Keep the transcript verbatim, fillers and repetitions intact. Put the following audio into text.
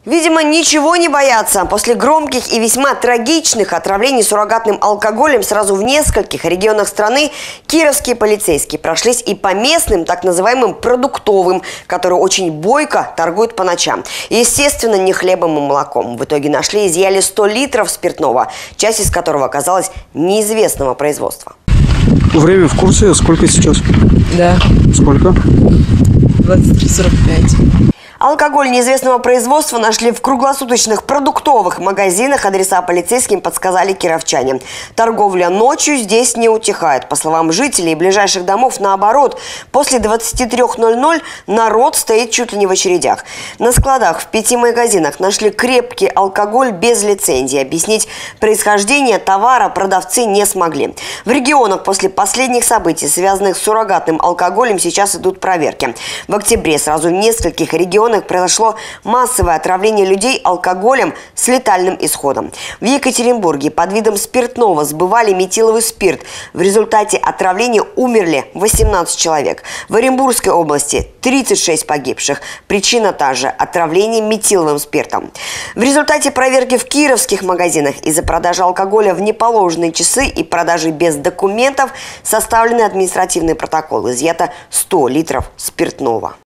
Видимо, ничего не боятся. После громких и весьма трагичных отравлений суррогатным алкоголем сразу в нескольких регионах страны кировские полицейские прошлись и по местным, так называемым продуктовым, которые очень бойко торгуют по ночам. Естественно, не хлебом и молоком. В итоге нашли и изъяли сто литров спиртного, часть из которого оказалась неизвестного производства. Время в курсе? Сколько сейчас? Да. Сколько? двадцать три сорок пять. Алкоголь неизвестного производства нашли в круглосуточных продуктовых магазинах. Адреса полицейским подсказали кировчане. Торговля ночью здесь не утихает. По словам жителей ближайших домов, наоборот, после двадцати трёх ноль-ноль народ стоит чуть ли не в очередях. На складах в пяти магазинах нашли крепкий алкоголь без лицензии. Объяснить происхождение товара продавцы не смогли. В регионах после последних событий, связанных с суррогатным алкоголем, сейчас идут проверки. В октябре сразу в нескольких регионах произошло массовое отравление людей алкоголем с летальным исходом. В Екатеринбурге под видом спиртного сбывали метиловый спирт. В результате отравления умерли восемнадцать человек. В Оренбургской области тридцать шесть погибших. Причина та же – отравление метиловым спиртом. В результате проверки в кировских магазинах из-за продажи алкоголя в неположенные часы и продажи без документов составлены административные протоколы. Изъято сто литров спиртного.